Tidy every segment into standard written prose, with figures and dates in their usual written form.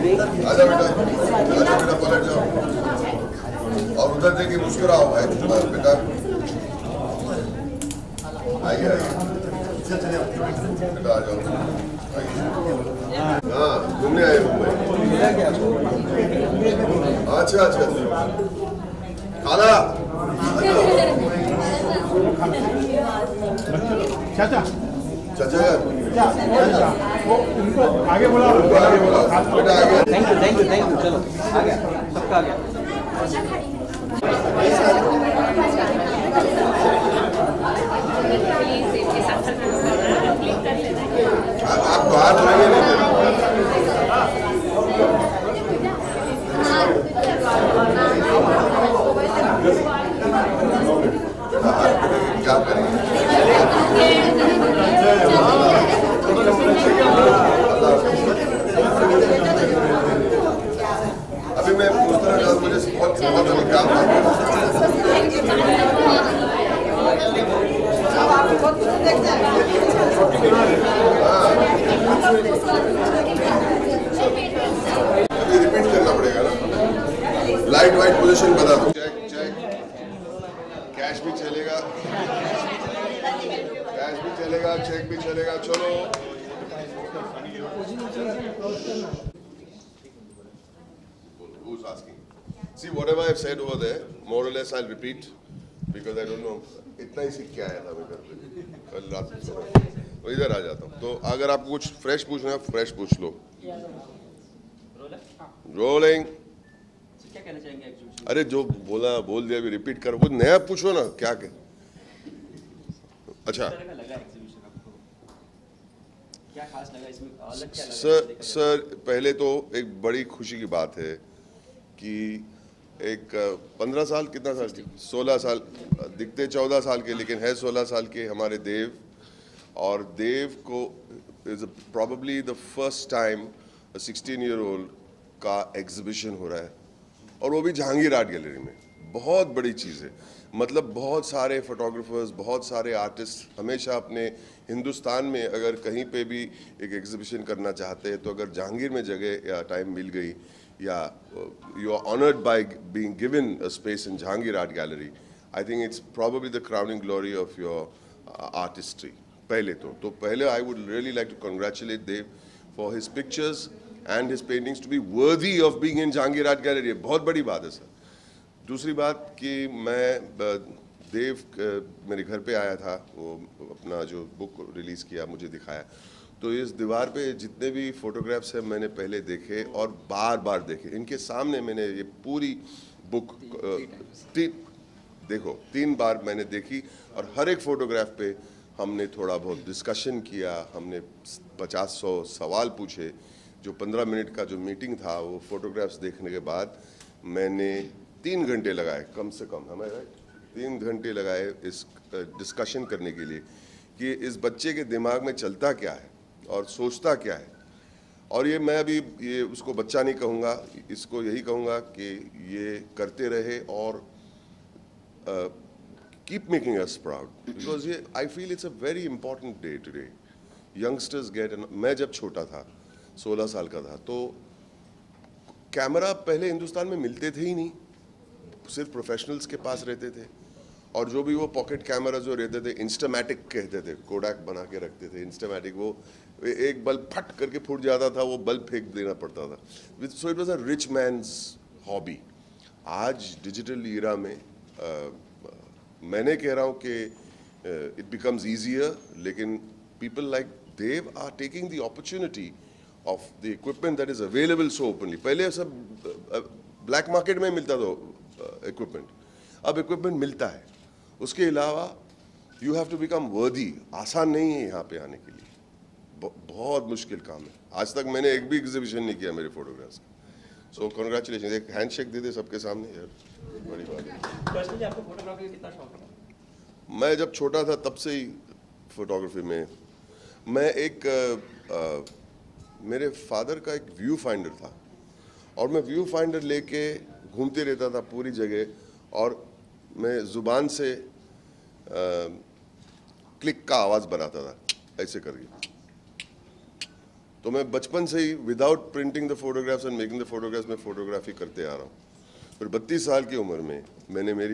आजा बेटा पलट जाओ और उधर देखिए मुस्कुराओ भाई बेटा। आइए बेटा आ जाओ। हाँ घूमने आए मुंबई। अच्छा खाला चाचा वो उनको आगे बोला बेटा आगे। थैंक यू चलो आ गया सबका आ गया। आप बाहर आइए क्या करेंगे। अभी मैं पूछ रहा था मुझे बहुत काम था। अभी रिपीट करना पड़ेगा ना। लाइट वाइट पोजीशन बता दो। चेक कैश भी चलेगा चेक भी चलेगा। चलो who's asking? See, whatever I've said over there, more or less I'll repeat because I don't know. इतना ही सीख के आया था मैं घर पे कल रात को। इधर आ जाता हूँ। तो अगर आपको कुछ फ्रेश पूछना है फ्रेश पूछ लो। रोलिंग। क्या कहना चाहेंगे एग्जीबिशन? अरे जो बोला बोल दिया, अभी रिपीट करो। कुछ नया पूछो ना। क्या के अच्छा क्या खास लगा इसमें? अलग क्या लगा? सर पहले तो एक बड़ी खुशी की बात है कि एक 15 साल कितना साल 16 साल दिखते 14 साल के लेकिन है 16 साल के हमारे देव। और देव को is probably the first time 16-year-old का एग्जीबिशन हो रहा है और वो भी जहांगीर आर्ट गैलरी में। बहुत बड़ी चीज़ है। मतलब बहुत सारे फोटोग्राफर्स बहुत सारे आर्टिस्ट हमेशा अपने हिंदुस्तान में अगर कहीं पे भी एक एग्जीबिशन करना चाहते हैं तो अगर जहांगीर में जगह या टाइम मिल गई या you are honoured by being given a space in Jahangir art gallery, I think it's probably the crowning glory of your artistry. पहले तो पहले I would really like to congratulate Dev for his pictures and his paintings to be worthy of being in Jahangir art gallery. बहुत बड़ी बात है sir. दूसरी बात कि मैं देव मेरे घर पे आया था, वो अपना जो बुक रिलीज़ किया मुझे दिखाया, तो इस दीवार पे जितने भी फोटोग्राफ्स हैं मैंने पहले देखे और बार बार देखे। इनके सामने मैंने ये पूरी बुक देखो 3 बार मैंने देखी और हर एक फ़ोटोग्राफ पे हमने थोड़ा बहुत डिस्कशन किया, हमने 50-100 सवाल पूछे। जो 15 मिनट का जो मीटिंग था वो फ़ोटोग्राफ्स देखने के बाद मैंने 3 घंटे लगाए कम से कम, हमें राइट 3 घंटे लगाए इस डिस्कशन करने के लिए कि इस बच्चे के दिमाग में चलता क्या है और सोचता क्या है। और ये मैं अभी ये उसको बच्चा नहीं कहूँगा, इसको यही कहूँगा कि ये करते रहे और keep making us proud because ये I feel it's a very important day today. Youngsters get. मैं जब छोटा था 16 साल का था तो कैमरा पहले हिंदुस्तान में मिलते थे ही नहीं, सिर्फ प्रोफेशनल्स के पास रहते थे। और जो भी वो पॉकेट कैमरा जो रहते थे इंस्टामैटिक कहते थे, कोडाक बना के रखते थे इंस्टामैटिक। वो एक बल्ब फट करके फूट जाता था, वो बल्ब फेंक देना पड़ता था। So it was a rich man's hobby. आज डिजिटल ईरा में मैंने कह रहा हूँ कि इट बिकम्स ईजियर, लेकिन people like Dev are taking the opportunity of the equipment that is available so openly. पहले सब ब्लैक मार्केट में मिलता था इक्विपमेंट, अब इक्विपमेंट मिलता है। उसके अलावा यू हैव टू बिकम वर्दी। आसान नहीं है यहाँ पे आने के लिए, बहुत मुश्किल काम है। आज तक मैंने एक भी एग्जीबिशन नहीं किया मेरे फोटोग्राफ्स का। So congratulation. एक हैंडशेक दे दे सबके सामने यार, बड़ी बात है। पर्सनली आपको फोटोग्राफी का कितना शौक है? मैं जब छोटा था तब से ही फोटोग्राफी में। मैं एक मेरे फादर का एक व्यू फाइंडर था और मैं व्यू फाइंडर लेके घूमते रहता था पूरी जगह और मैं ज़ुबान से क्लिक का आवाज़ बनाता था ऐसे करके। तो मैं बचपन से ही without printing the photographs and making the photographs में फोटोग्राफी करते आ रहा हूँ। फिर 32 साल की उम्र में मैंने मेरी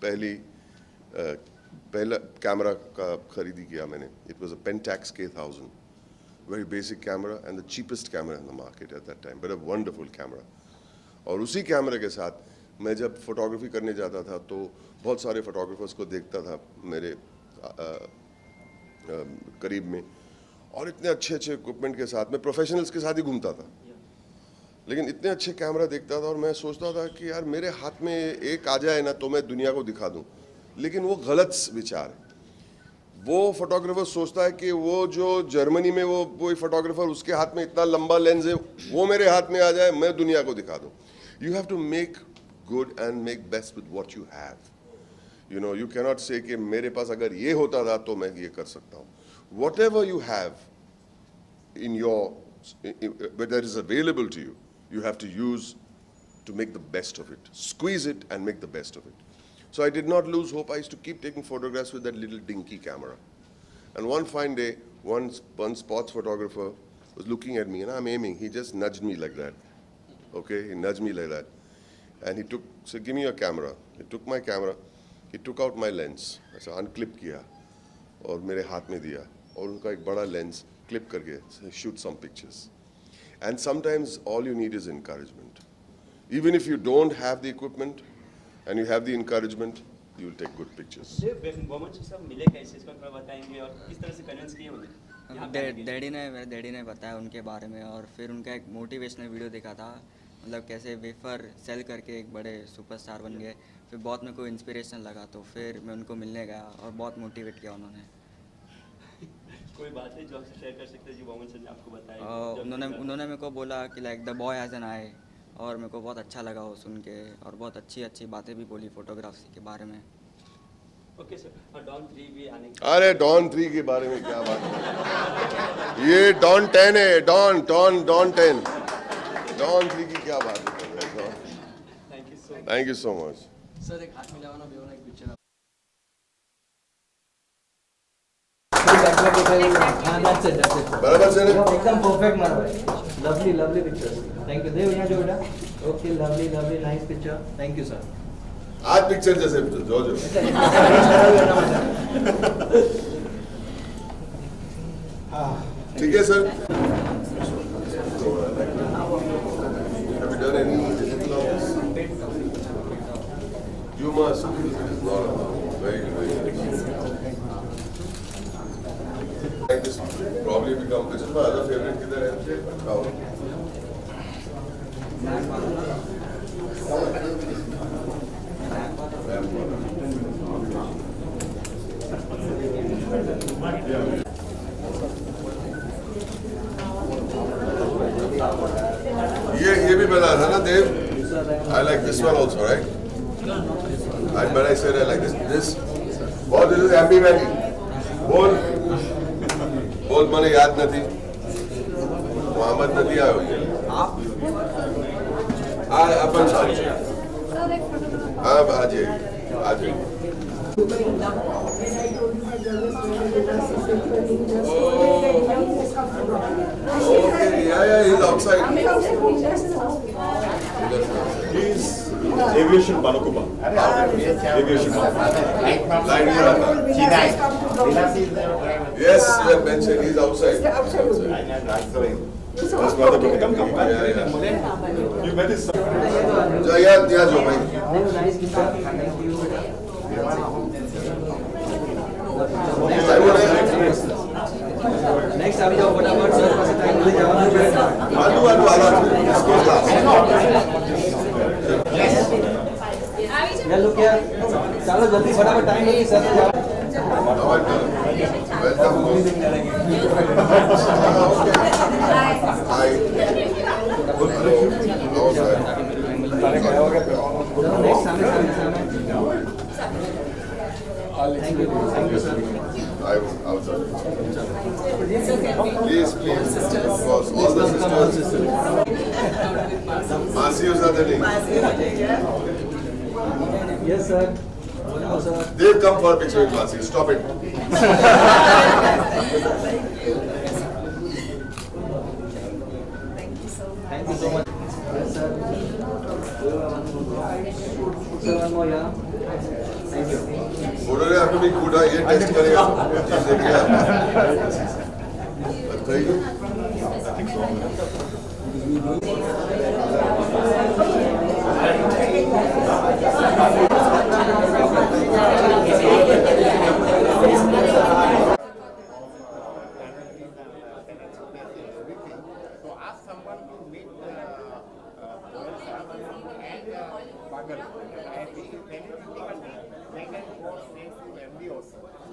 पहला कैमरा का खरीदी किया मैंने। It was a Pentax K1000, very basic camera and the cheapest camera in the market at that time, but a wonderful camera. और उसी कैमरे के साथ मैं जब फोटोग्राफी करने जाता था तो बहुत सारे फोटोग्राफर्स को देखता था मेरे करीब में, और इतने अच्छे अच्छे इक्विपमेंट के साथ मैं प्रोफेशनल्स के साथ ही घूमता था, लेकिन इतने अच्छे कैमरा देखता था और मैं सोचता था कि यार मेरे हाथ में एक आ जाए ना तो मैं दुनिया को दिखा दूं। लेकिन वो गलत विचार है। वो फोटोग्राफर सोचता है कि वो जो जर्मनी में वो फोटोग्राफर उसके हाथ में इतना लंबा लेंस है, वो मेरे हाथ में आ जाए मैं दुनिया को दिखा दूं। You have to make good and make best with what you have. You know, you cannot say कि मेरे पास अगर ये होता था तो मैं ये कर सकता हूँ। Whatever you have in your, that is available to you, you have to use to make the best of it. Squeeze it and make the best of it. So I did not lose hope. I used to keep taking photographs with that little dinky camera. And one fine day, one sports photographer was looking at me and I'm aiming. He just nudged me like that. Okay, he nudged me like that. And he said, give me your camera. He took my camera. He took out my lens. I said, unclip किया और मेरे हाथ में दिया, और उनका एक बड़ा लेंस क्लिप करके shoot some pictures. And sometimes all you need is encouragement. Even if you don't have the equipment and you have the encouragement, you will take good pictures. Mohammed ji साहब मिले कैसे, इसका थोड़ा बताएंगे, और किस तरह से कन्विंस किए उन्हें? मेरे डैडी ने बताया उनके बारे में, और फिर उनका एक मोटिवेशनल वीडियो देखा था, मतलब कैसे वेफर सेल करके एक बड़े सुपरस्टार बन गए। फिर बहुत मेरे को इंस्पिरेशन लगा, तो फिर मैं उनको मिलने गया और बहुत मोटिवेट किया उन्होंने। कोई बात है जो आपसे शेयर कर सकते हैं जो मोहम्मद सर ने आपको बताया? उन्होंने मेरे को बोला कि like the boy has an eye, और मेरे को बहुत अच्छा लगा वो सुन के, और बहुत अच्छी अच्छी बातें भी बोली फोटोग्राफी के बारे में। ओके सर, और डॉन 3 भी आने अरे डॉन 3 के बारे में क्या बात है, ये डॉन 10 है, डॉन 10, डॉन 3 की क्या बात है। Thank you so much sir. एक हाथ मिलाना भी होना एक पिक्चर बराबर से एकदम परफेक्ट मारा भाई। Lovely picture. Thank you. Dev यहाँ जो बेटा। Okay, lovely nice picture. Thank you sir. आज पिक्चर जैसे जो ठीक है sir. Have you done any digital of this? You must. It is not very like this probably become, this is my other favorite किधर है? Now. ये भी बना था ना देव? I like this one also, right? But I said I like this. What this is Ambi Valley. बोल મને याद નથી. मोहम्मद નથી આવ્યો. अपन साथ हाँ आज Okay, yeah, he's outside. He's aviation Banakuba. Aviation Yes, you have mentioned he's outside. That's why the come. You met his son. Yeah, जो भाई. Nice picture. थैंक यू बेटा। नेक्स्ट अभी जाओ फटाफट सर, पास टाइम मिल जाओ। आलू आला या लुक यार, चलो जल्दी फटाफट टाइम नहीं सर जाओ। नेक्स्ट सामने thank you sir. Please, of course, all the sisters. Masios are the name. Yes sir. They'll come for a picture with Masi. Stop it. sir. Sir, one more, yeah. Thank you. Photo ने आपको भी कूदा ये test करेगा ये देखिए आप बताइए So ask someone to meet and Pagal. And we can go straight to MD also.